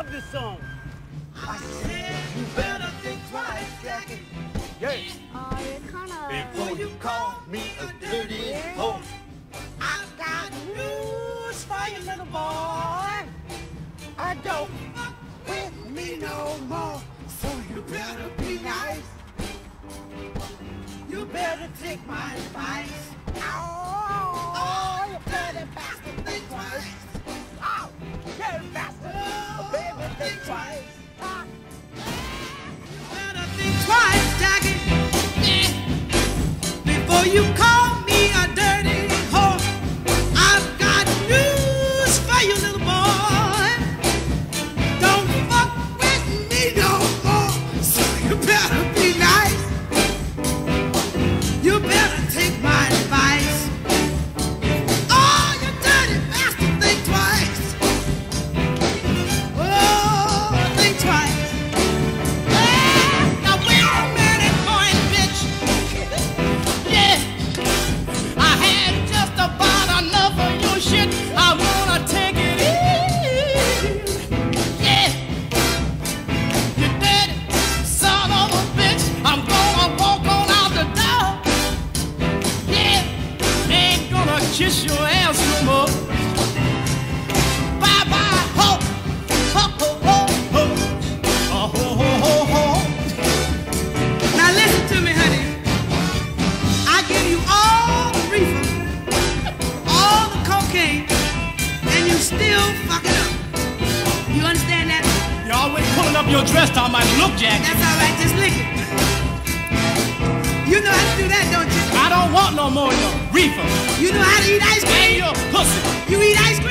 love this song. I said you better think twice, Jackie. Yeah. You're kind of... Before you call me a dirty hoe. I got news for you, little boy. I don't fuck with me no more. So you better be nice. You better take my advice. Oh, you dirty bastard, think twice. Oh, dirty bastard, baby, think twice. You better think twice, Jackie. Before you call me a dirty hoe. I've got news for you, little boy. Don't fuck with me no more. So you better be nice. You better take my advice. Oh, you dirty bastard, think twice. Oh, think twice. Now wait a minute, boy, bitch. Yeah, I had just about enough of your shit. I wanna take it in. Yeah, you dirty son of a bitch. I'm gonna walk on out the door. Yeah, ain't gonna kiss your ass no more. Bye bye, ho, ho, ho, ho, ho, ho, ho, ho, ho. Now listen to me, honey. I give you all the reefer, all the cocaine, and you still fuck it up. You understand that? You're always pulling up your dress on my look, Jackie. That's all right, just lick it. You know how to do that, don't you? I don't want no more of your reefer You know how to eat ice and cream? your pussy. You eat ice cream?